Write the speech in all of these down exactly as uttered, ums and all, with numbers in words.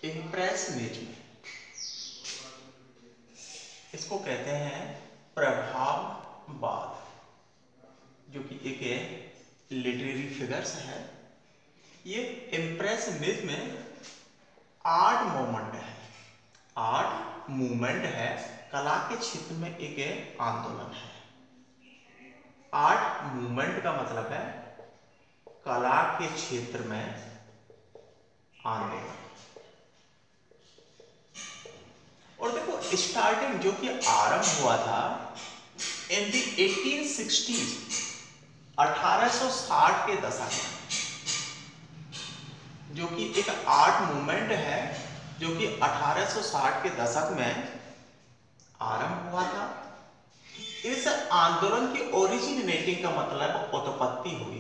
Impressionism, इसको कहते हैं प्रभाववाद, जो कि एक लिटरेरी फिगर्स है। ये इम्प्रेशनिज्म में आर्ट मूवमेंट है, आर्ट मूवमेंट है, कला के क्षेत्र में एक आंदोलन है। आर्ट मूवमेंट का मतलब है कला के क्षेत्र में आंदोलन। और देखो स्टार्टिंग जो कि आरंभ हुआ था इन दी एटीन सिक्सटीज़, अठारह सौ साठ के दशक में, जो कि एक आर्ट मूवमेंट है जो कि अठारह सौ साठ के दशक में आरंभ हुआ था। इस आंदोलन की ओरिजिनेटिंग का मतलब उत्पत्ति हुई।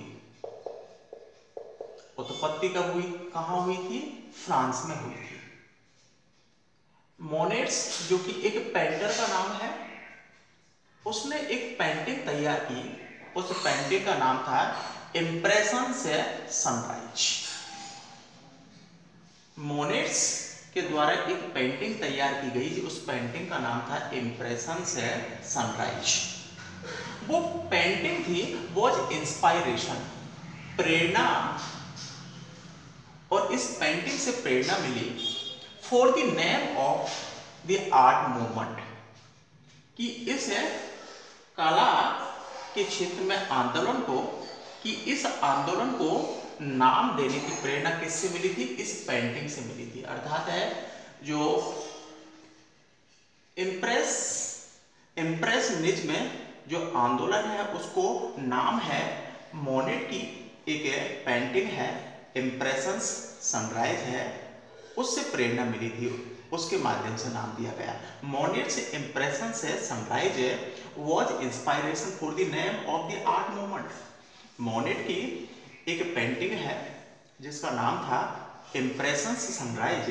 उत्पत्ति कब हुई, कहां हुई थी? फ्रांस में हुई थी। मोनेट्स, जो कि एक पेंटर का नाम है, उसने एक पेंटिंग तैयार की। उस पेंटिंग का नाम था इम्प्रेशन से सनराइज। मोनेट्स के द्वारा एक पेंटिंग तैयार की गई, उस पेंटिंग का नाम था इम्प्रेशन से सनराइज। वो पेंटिंग थी वॉज इंस्पायरेशन, प्रेरणा, और इस पेंटिंग से प्रेरणा मिली for the name of the art movement, कि इस कला के क्षेत्र में आंदोलन को, कि इस आंदोलन को नाम देने की प्रेरणा किससे मिली थी? इस पेंटिंग से मिली थी। अर्थात है जो इम्प्रेस इम्प्रेशनिज्म में जो आंदोलन है उसको नाम है, मोनेट की एक पेंटिंग है इम्प्रेशंस सनराइज है, उससे प्रेरणा मिली थी, उसके माध्यम से नाम दिया गया। मोनेट्स इम्प्रेशन से sunrise was inspiration for the name of the art movement. Monet की एक पेंटिंग है जिसका नाम था इम्प्रेशंस सनराइज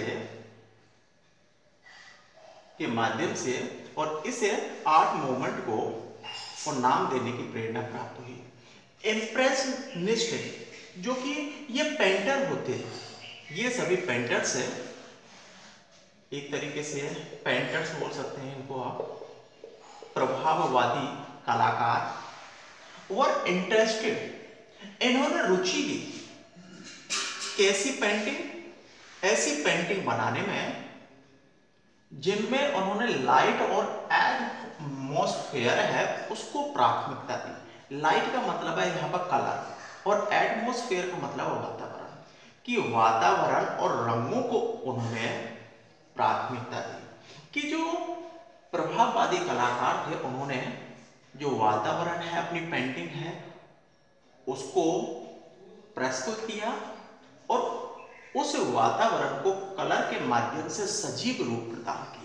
के माध्यम से, और इस आर्ट मूवमेंट को और नाम देने की प्रेरणा प्राप्त हुई। इम्प्रेशनिस्ट जो कि ये पेंटर होते हैं, ये सभी पेंटर्स है, एक तरीके से पेंटर्स बोल सकते हैं इनको आप, प्रभाववादी कलाकार और इंटरेस्टेड। इन्होंने रुचि ली कैसी पेंटिंग? ऐसी पेंटिंग बनाने में जिनमें उन्होंने लाइट और एटमॉस्फेयर है उसको प्राथमिकता दी। लाइट का मतलब है यहाँ पर कलर, और एटमॉस्फेयर का मतलब है वातावरण, कि वातावरण और रंगों को उन्होंने प्राथमिकता दी। कि जो प्रभाववादी कलाकार थे उन्होंने जो वातावरण है अपनी पेंटिंग है उसको प्रस्तुत किया, और उस वातावरण को कलर के माध्यम से सजीव रूप प्रदान किया।